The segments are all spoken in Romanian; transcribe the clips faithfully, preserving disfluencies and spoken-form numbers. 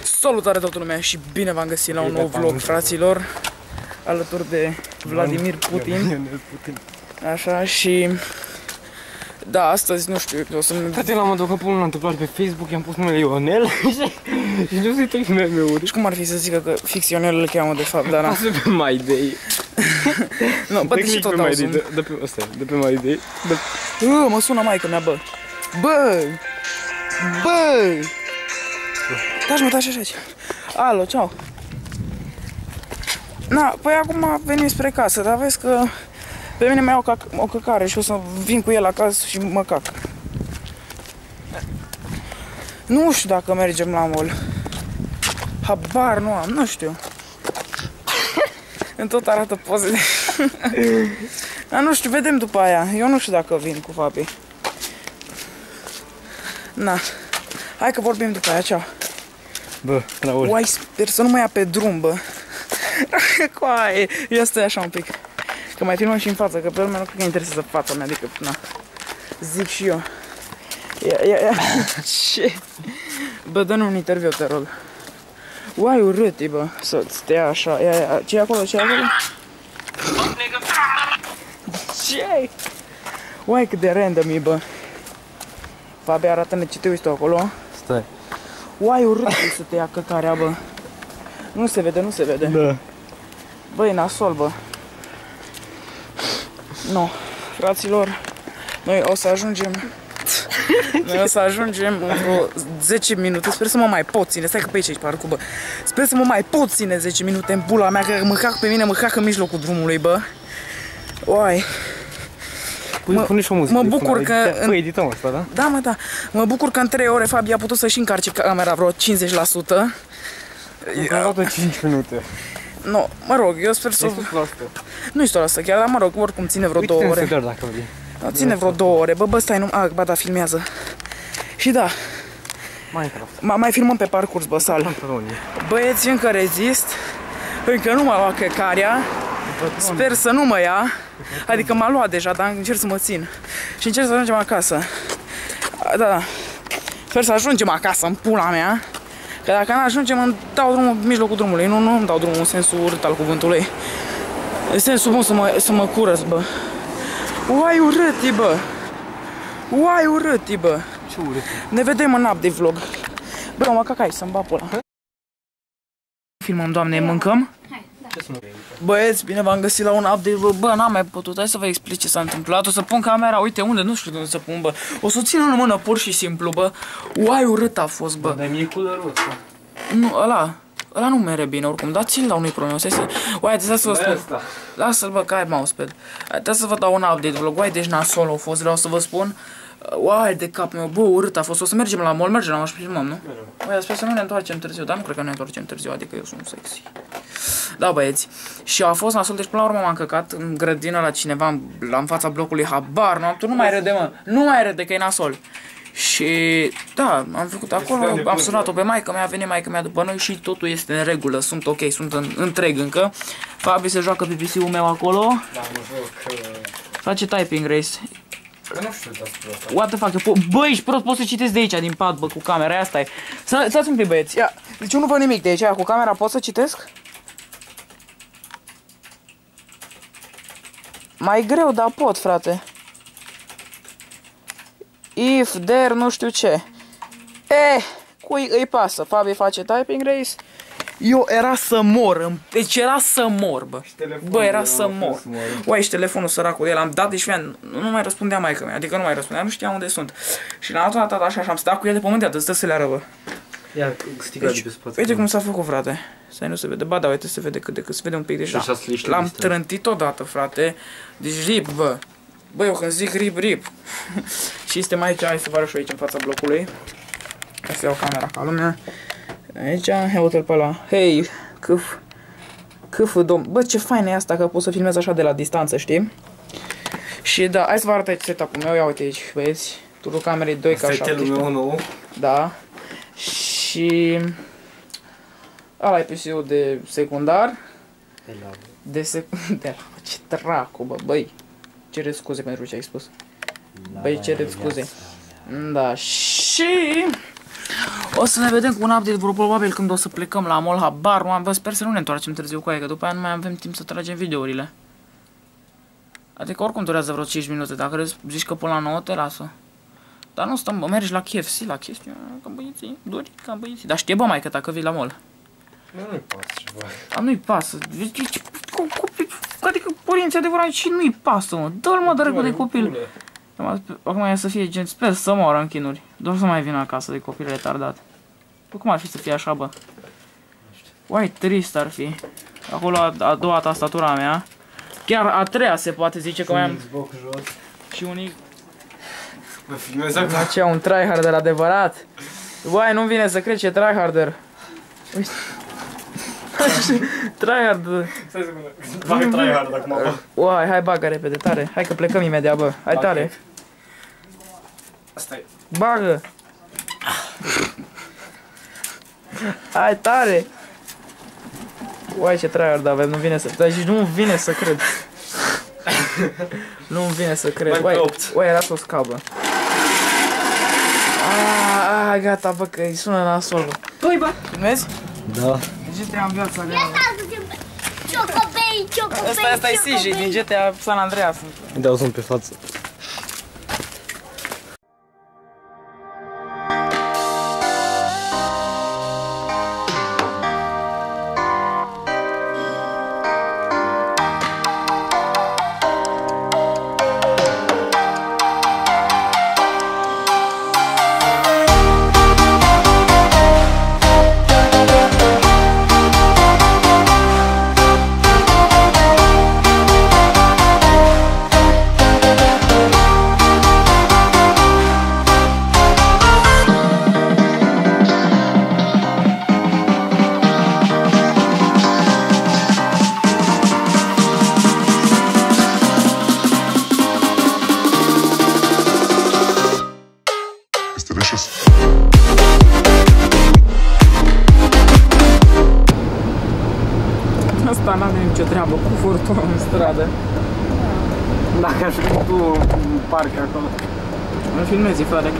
Salutare toată lumea și bine v-am găsit la un nou vlog, fraților, alături de Vladimir Putin. Așa și... Da, astăzi, nu știu, o să-mi... Frate, l-am adăugat pe unul întâmplat pe Facebook, i-am pus numele Ionel și nu să-i trec meme-uri. Și cum ar fi să zică că fix Ionel îl cheamă de fapt, dar na. Pasă pe My Day. Nu, bă, de ce tot dau zoom? Dă pe ăsta, dă pe My Day. Bă, mă sună maică mea, bă. Bă! Bă! Taci mă, taci așa. Alo, ceau. Na, păi acum venim spre casă, dar vezi că pe mine mai iau o căcare și o să vin cu el acasă și mă cac. Nu știu dacă mergem la mall. Habar nu am, nu știu. Îmi tot arată poze de... Dar nu știu, vedem după aia. Eu nu știu dacă vin cu Fabi. Na. Hai că vorbim după aia, ceau. Bă, Raul. Uai, sper să nu mă ia pe drum, bă. Coaie, ia stai așa un pic. Că mai filmăm și în față, că pe urmă nu cred că interesează fața mea, adică, na. Zic și eu. Ia, ia, ia. Ce? Bă, dă-ne un interviu, te rog. Uai, urât e, bă, să-ți stea așa. Ia, ia, ce-i acolo, ce-i acolo? Ce-i? Uai, cât de random e, bă. Fabi, arată-ne ce te uiți tu acolo. Stai. Uai, urât e să te ia căcarea, bă. Nu se vede, nu se vede. Da. Bă, e nasol, bă. Nu, fraților, noi o să ajungem. Noi o să ajungem în vreo zece minute. Sper să mă mai pot ține. Stai că pe aici ești parcul, bă. Sper să mă mai pot ține zece minute în pula mea, că mă cac pe mine, mă cac în mijlocul drumului, bă. Oai. Mă, pune și o muzică. Mă bucur că... Păi, edităm asta, da? Da, mă, da. Mă bucur că în trei ore Fabi a putut să-și încarce camera vreo cincizeci la sută. Am arată cinci minute. Nu, mă rog, eu sper să... Nu-i sto la asta chiar, dar mă rog, oricum ține vreo două ore. Uite-mi dacă vrei. Da, ține vreo două ore. Bă, bă, stai, nu... A, ba da, filmează. Și da. Minecraft. Mai filmăm pe parcurs, bă, sal. Băieți, încă rezist. Încă nu m-a luat căcarea. Sper să nu mă ia. Adică m-a luat deja, dar încerc să mă țin. Și încerc să ajungem acasă. Da, da. Sper să ajungem acasă, în pula mea. Că dacă nu ajungem, îmi dau drumul în mijlocul drumului. Nu, nu îmi dau drumul în sensul urât al cuvântului. În sensul bun să mă, să mă curăț, bă. Uai, urât e, bă. Uai, urât e, bă. Ce urât? Ne vedem în update vlog. Bă, mă cacai să-mi bag pula. Filmăm, doamne, mâncăm? Băieți, bine v-am găsit la un update vlog. Bă, n-am mai putut, hai să vă explic ce s-a întâmplat. O să pun camera, uite unde, nu știu de unde să pun, bă. O să o țin în mână pur și simplu, bă. Uai, urât a fost, bă. Dar mie culerul ăsta. Nu, ăla. Ăla nu mere bine oricum, dar ți-l dau, nu-i problemă. Stai să... Uai, trebuie să vă spun. Lasă-l, bă, că ai mousepad. Trebuie să vă dau un update vlog. Uai, deci nasol a fost, vreau să vă spun. Uai, de cap meu, bă, urât a fost. O să mergem la mall, mergem la mall și filmăm, nu? Uai, sper să nu ne întoarcem târziu, dar nu cred că ne întoarcem târziu, adică eu sunt sexy. Da, băieți. Și a fost nasol, deci până la urmă m-am căcat în grădină la cineva, la în fața blocului, habar, nu, tu nu mai râde, mă. Nu mai râde că e nasol. Și da, am făcut acolo, am sunat-o pe maică mea, a venit maică mea după noi și totul este în regulă, sunt ok, sunt în, întreg încă. Fabi se joacă pe P C-ul meu acolo. Da, mă joc. Face typing race. Nu știu despre asta. What the fuck, bă, ești prost, poți să citesc de aici, din pad, bă, cu camera, asta e. Stați un pic, băieți, ia, deci eu nu văd nimic de aici, cu camera pot să citesc? Mai greu, dar pot, frate. If, there, nu știu ce. Eh, cui îi pasă? Fabi face typing race. Eu era să mor, deci era să mor, bă. Bă, era să mor. Uai, și telefonul săracul de el, am dat, deci nu, nu mai răspundea maică mea, adică nu mai răspundea, nu știam unde sunt. Și l-am dat așa, așa, am stat cu el de pământ, iată, stă să le arăbă. Ia, sticla de pe spate. Uite cum s-a făcut, frate. Stai, nu se vede. Ba da, uite, se vede cât de cât, se vede un pic deja. L-am trântit odată, frate. Deci rip, bă. Bă, eu când zic rip, rip. Și suntem aici, hai să vă arăt și aici în fața blocului. Ca să iau camera ca lumea. Aici, ia uite-l pe ăla. Hei, câf. Câfă, domn. Bă, ce fain e asta, că pot să filmez așa de la distanță, știi? Și da, hai să vă arăt aici setup-ul meu. Ia uite aici, băieți. Turul camerei doi K șaptesprezece. Setelul meu nou. Da. Și... ăla e P C-ul de secundar. De la... De secundar. Ce dracu, bă, băi. Cereți scuze pentru ce ai spus. Băi, cereți scuze. Da, și... O să ne vedem cu un update, probabil când o să plecăm la mall, habar nu am, bă, sper să nu ne întoarcem târziu cu aia, că după aia nu mai avem timp să tragem videourile. Adică oricum durează vreo cinci minute, dacă zici că până la nouă te lasă. Dar nu stăm, bă, mergi la K F C, la chestia, ca băieții, dori ca băieții. Dar știe, bă, mai că dacă vii la mall. Nu-i pasă ceva. Dar nu-i pasă, adică părinții adevărat și nu-i pasă, mă, dă-l, mă, dracu de copil. Acum e să fie gen, sper să moară în chinuri, doar să mai vină acasă de copil retardat. Bă, cum ar fi să fie așa, bă? Uai, trist ar fi. Acolo a, a doua tastatura mea. Chiar a treia se poate zice că mai am. Și unii. Mă filmez acum. Aceea un tryharder adevărat. Uai, nu-mi vine să cred ce tryharder. Uite. Tryhard. Stai să mână. Fac tryhard acum, bă. Uai, hai bagă repede, tare. Hai că plecăm imediat, bă. Hai tare. Asta e. Bagă. Hai tare. Uai, ce tryhard avem, nu vine să... Dar nu vine să cred. Nu-mi vine să cred. Uai, uai, era să o scabă. Aaaa, gata, bă, că îi sună nasol, bă. Păi, bă, filmezi? Da. G T A în viața reală. Ciocobei, ciocobei, Asta, asta e C J din G T A San Andreas. Îmi dau zoom pe față. Asta n-avem nicio treabă cu furtunul în stradă. Dacă aș fi tu în parc acolo. Îl filmezi, frate.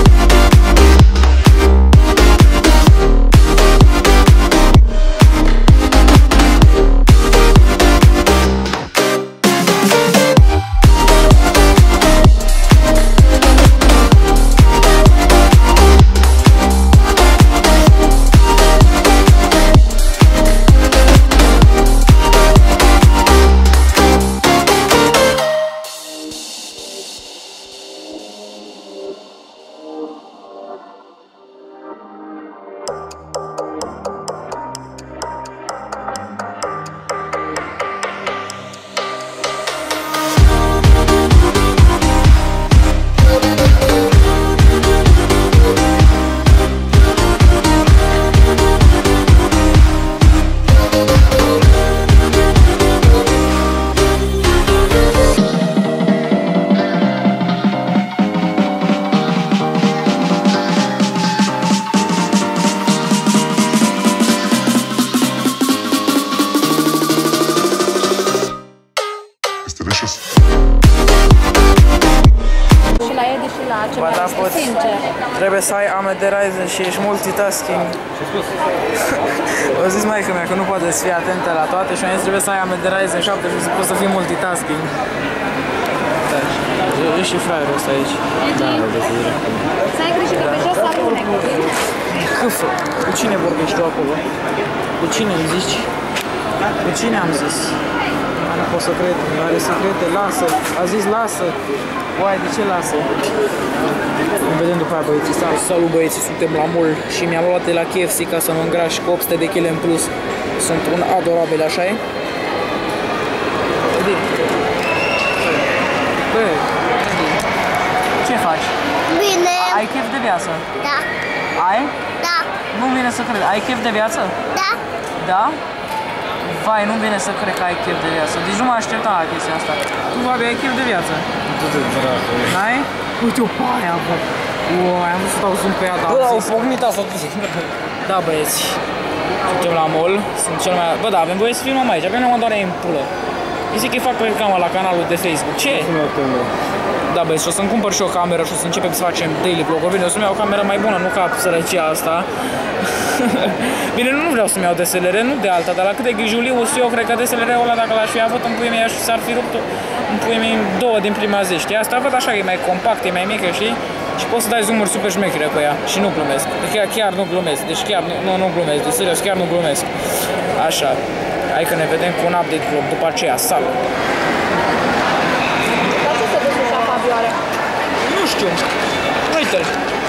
Și la Edi și la ceva, Ba da, este poți. sincer. Trebuie să ai Amederizer și ești multitasking. O zis maică mea că nu poate să fie atentă la toate și mi-a zis trebuie să ai Amederizer șapte și să poți să fii multitasking. Da, e și fraierul ăsta aici. Da, să ai grijă că pe jos alune copil. Câfă, cu cine vorbești tu acolo? Cu cine îmi zici? Cu cine am zis? Nu pot să cred, are secrete, lasă, a zis lasă. Uai, de ce lasă? Ne vedem după aia, băieții. Salut, băieții, suntem la mall și mi-am luat de la K F C ca să mă îngraș cu opt sute de kilograme în plus. Sunt un adorabil, așa e? Bă, ce faci? Bine. Ai chef de viață? Da. Ai? Da. Nu-mi vine să cred. Ai chef de viață? Da. Da? Vai, nu-mi vine să cred că ai chef de viață. Deci nu mă așteptam la chestia asta. Tu, Fabi, ai chef de viață? N-ai? Uite-o pe aia, bă. Uai, am vrut să dau zoom pe ea, dar Bă, am au zis. pocnit asta. Da, băieți. Suntem la mall. Sunt cel mai... Bă, da, avem voie să filmăm aici. Pe mine mă doare în pulă. Îi zic că îi fac reclamă la canalul de Facebook. Ce? da, băi, și o să-mi cumpăr și o cameră și o să începem să facem daily vlog-uri. Bine, o să-mi iau o cameră mai bună, nu ca sărăcia asta. Bine, nu vreau să-mi iau D S L R, nu de alta, dar la cât de grijuliu eu cred că D S L R-ul ăla, dacă l-aș fi avut în puii mei, s-ar fi rupt în puii mei două din prima zi, știi? Asta văd așa, e mai compact, e mai mică, știi? Și poți să dai zoom-uri super șmechere pe ea și nu glumesc. Chiar, chiar nu glumesc, deci chiar nu, nu, nu glumesc, de serios, chiar nu glumesc. Așa, hai că ne vedem cu un update vlog după aceea, salut! Dar ce se duce așa, Fabioare? Nu știu, uite-l!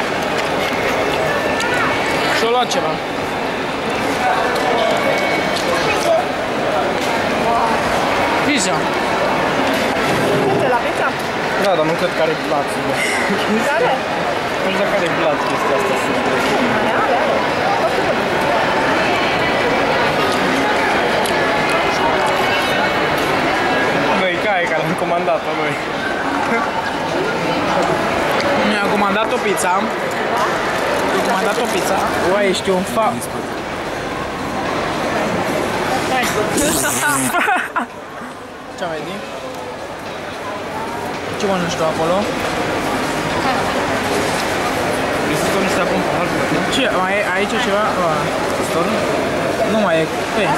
Și-o luat ceva. Pizza. Ce, la pizza? Da, dar nu cred că are blat. Care? Nu știu dacă are blat chestia asta. Mai are, are. Foarte bun. Băi, ca e care am comandat-o, băi. Mi-a comandat o pizza. Mi-a comandat o pizza. Uai, ești un fa... Ce-am mai zis? Ce mănânci tu acolo? Vrei să niște acum pe altul? Ce? Mai e aici ceva? Storn? Nu mai e. Păi.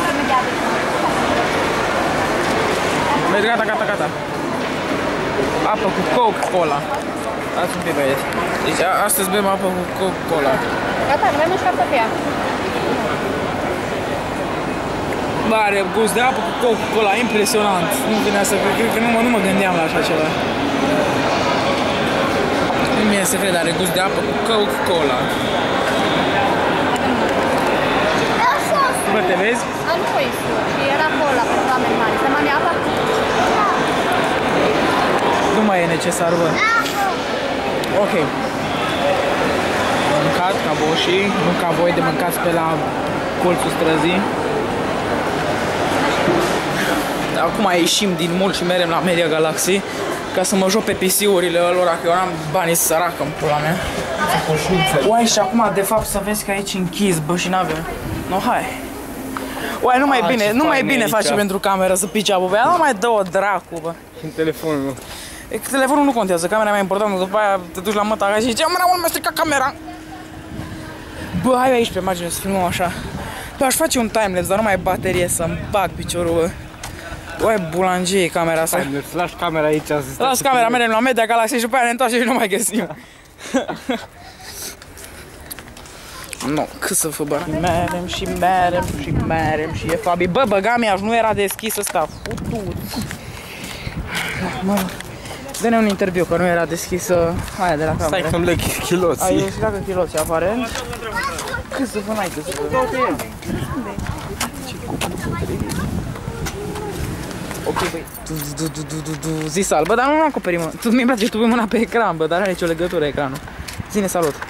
Băi, gata, gata, gata. Apă cu Coca-Cola. Ați un pic, băieți. Deci astăzi bem apă cu Coca-Cola. Gata, nu mai mânci cartofia. Bă, are gust de apă cu Coca-Cola, impresionant. Nu vine să cred, cred că nu mă, nu mă gândeam la așa ceva. Nu mi-e să cred, are gust de apă cu Coca-Cola. Bă, te vezi? A, nu e sur. Și era acolo la programele mari. Se mani apa? Nu mai e necesar, bă. Ok. Mâncat ca boșii, nu ca voi de mâncați pe la colțul străzii. Acum ieșim din mall și merem la Media Galaxy ca să mă joc pe P C-urile lor, că eu n-am banii sărac în pula mea. Uai, și acum de fapt să vezi că aici închis, bă, și n-avem. No, hai. Uai, nu mai bine, nu mai bine face pentru cameră să pice apă, bă, nu mai dă-o dracu, bă. Și în telefonul meu. E că telefonul nu contează, camera mea e importantă, după aia te duci la măta și zici, mă, mă, mi-a stricat camera. Bă, hai aici pe margine să filmăm așa. Bă, aș face un timelapse, dar nu mai ai baterie să-mi bag piciorul, bă. Uai, bulangie camera asta. Hai, lași camera aici. Las camera, mergem la Media Galaxy și după aia ne întoarcem și nu mai găsim. Nu, cât să fă bani. Merem și merem și merem și e Fabi. Bă, băgamiaș, nu era deschis ăsta. Futut. Mă, dă-ne un interviu, că nu era deschisă aia de la cameră. Stai că-mi leg chiloții. Ai ieșit dacă chiloții aparent. Cât să fă, n-ai cât să fă. Ok, băi. Zi sal, bă, dar nu acoperim, mă. Tu mi-e place, tu pui mâna pe ecran, bă, dar are nicio legătură ecranul. Zine salut.